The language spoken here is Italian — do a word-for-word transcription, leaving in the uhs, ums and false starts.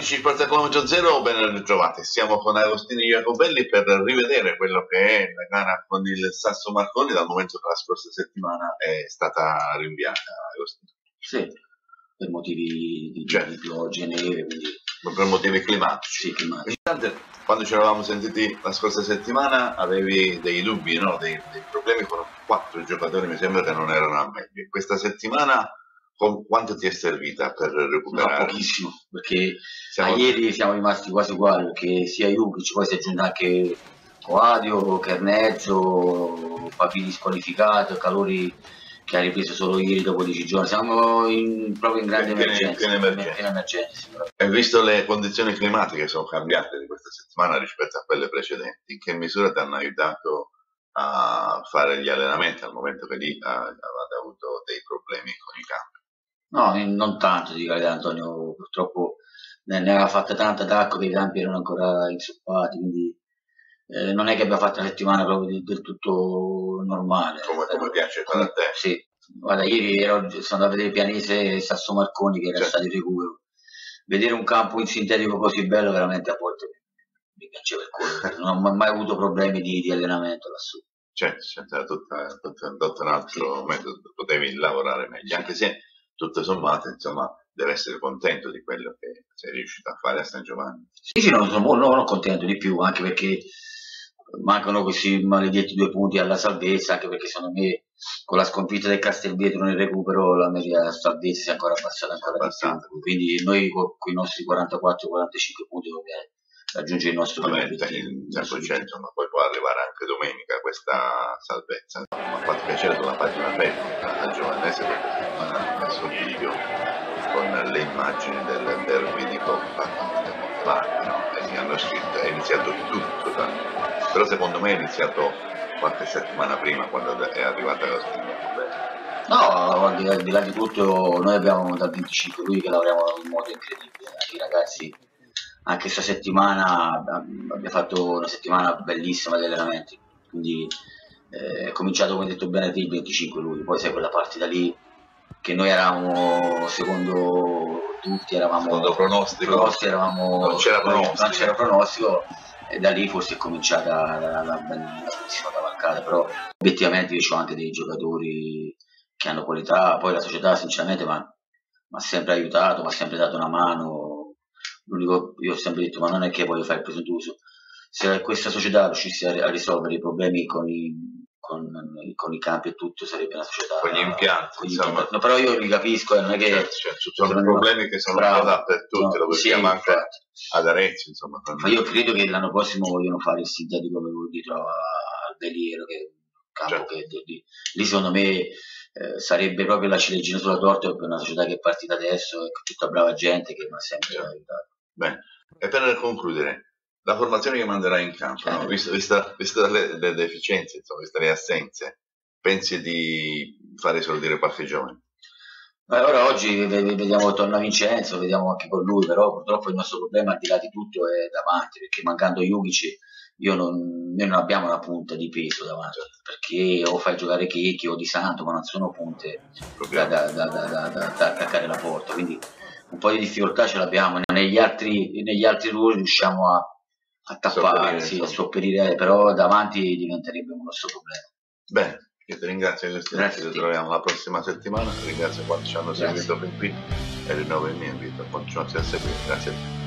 amici di Sport Chilometro Zero, ben ritrovati. Siamo con Agostino Jacobelli per rivedere quello che è la gara con il Sasso Marconi, dal momento che la scorsa settimana è stata rinviata, Agostino. Sì, per motivi di, certo. di piogge, neve, quindi... per motivi climatici. Sì, climatici. Quando ci eravamo sentiti la scorsa settimana avevi dei dubbi, no? dei, dei problemi con quattro giocatori, mi sembra che non erano a meglio. Questa settimana con quanto ti è servita per recuperare? No, pochissimo, perché siamo... a ieri siamo rimasti quasi uguali, perché sia Jukic, poi si è aggiunto anche Coadio, Kernezzo, Papini squalificato, Calori che ha ripreso solo ieri dopo dieci giorni. Siamo in, proprio in grande emergenza. In emergenza. In emergenza. E visto le condizioni climatiche sono cambiate di questa settimana rispetto a quelle precedenti, in che misura ti hanno aiutato a fare gli allenamenti al momento che lì avete avuto dei problemi con i campi? No, non tanto, di carità, Antonio, purtroppo ne, ne aveva fatta tanta d'acqua che i campi erano ancora inzuppati, quindi eh, non è che abbia fatto una settimana proprio di, del tutto normale. Come, come piace fare a te? Sì, guarda, ieri ero, sono andato a vedere Pianese e Sasso Marconi che era certo. stato in recupero. Vedere un campo in sintetico così bello veramente a volte mi piaceva il cuore, non ho mai avuto problemi di, di allenamento lassù. Certo, c'era tutto un altro sì. metodo, potevi lavorare meglio, sì. anche se tutto sommato, insomma, deve essere contento di quello che sei riuscito a fare a San Giovanni. Sì, sì, non sono, non sono contento di più, anche perché mancano questi maledetti due punti alla salvezza, anche perché secondo me con la sconfitta del Castelvetro nel recupero la media salvezza si è ancora abbassata ancora abbassata. Di più. Quindi noi con, con i nostri quarantaquattro quarantacinque punti dobbiamo raggiungere il nostro obiettivo. Il cento per cento, ma poi può arrivare anche domenica questa salvezza. Mi ha fatto piacere sulla pagina Facebook a Giovannese perché ha messo un video con le immagini del derby di Coppa del Montevarchi, no? E mi hanno scritto, è iniziato tutto da... però secondo me è iniziato qualche settimana prima quando è arrivata la sfida. No, al di, al di là di tutto noi abbiamo dal venticinque lui che lavoriamo in modo incredibile, anche i ragazzi. Anche questa settimana abbiamo fatto una settimana bellissima di allenamenti, quindi eh, è cominciato, come hai detto bene, il venticinque luglio, poi sai quella partita lì che noi eravamo, secondo tutti, eravamo secondo pronostico, pronostico, eravamo, non c'era pronostico. Non c'era pronostico e da lì forse è cominciata la, la bellissima cavalcata, però obiettivamente io ho anche dei giocatori che hanno qualità, poi la società sinceramente mi ha sempre aiutato, mi ha sempre dato una mano. L'unico, io ho sempre detto, ma non è che voglio fare il presuntuoso, se questa società riuscisse a, a risolvere i problemi con i, con, con i campi e tutto, sarebbe una società con gli impianti, con gli impianti. No, però io li capisco, non è che certo, certo. sono problemi che sono dappertutto, lo vediamo sì, anche ad Arezzo, insomma. Ma io credo che l'anno prossimo vogliono fare il sintetico dietro al Veliero, che è un campo certo. che di, di, lì secondo me Eh, sarebbe proprio la ciliegina sulla torta per una società che è partita adesso e con tutta brava gente che mi ha sempre certo. aiutato. Bene, e per concludere, la formazione che manderai in campo, certo. no? Vista, vista, vista le, le deficienze, insomma, viste le assenze, pensi di fare esordire qualche giovane? Allora oggi vediamo torna Vincenzo, vediamo anche con lui, però purtroppo il nostro problema al di là di tutto è davanti, perché mancando Jukic io non, noi non abbiamo una punta di peso davanti, perché o fai giocare Checchi o Di Santo, ma non sono punte da, da, da, da, da, da attaccare la porta, quindi un po' di difficoltà ce l'abbiamo, negli altri, negli altri ruoli riusciamo a, a tappare, sì, a sopperire, però davanti diventerebbe un grosso problema. Bene, io ti ringrazio, Agostino, ci ritroviamo la prossima settimana, ti ringrazio quanti ci hanno seguito fin qui e rinnovo il mio invito a continuarsi a seguire, grazie a tutti.